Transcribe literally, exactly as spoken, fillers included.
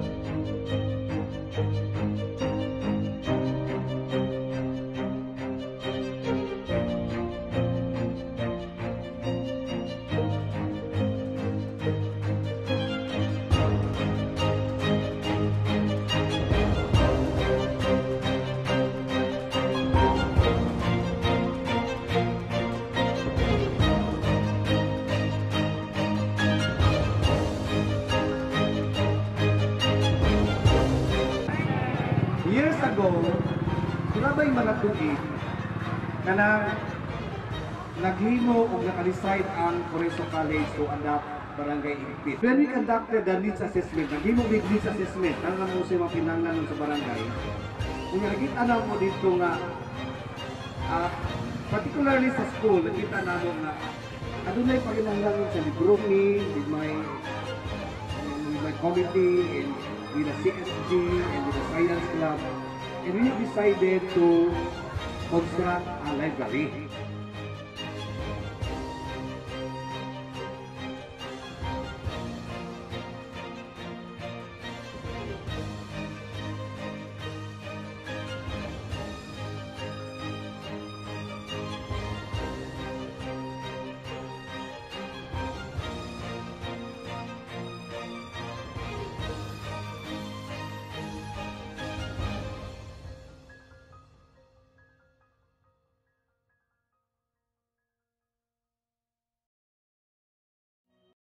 Years ago, grabay mga tuig kanang naghimo o nakadecide ang Coreso College to adopt Barangay Higpit. When we conducted the needs assessment, naghimo big needs assessment, ang mo sa mga pinanglan sa barangay, kung nakita na mo dito nga, uh, particularly sa school, nakita na mo nga, adunay paginanglan sa grouping, with my, with my committee, and with the C S G and with the Science Club, and we decided to construct a library.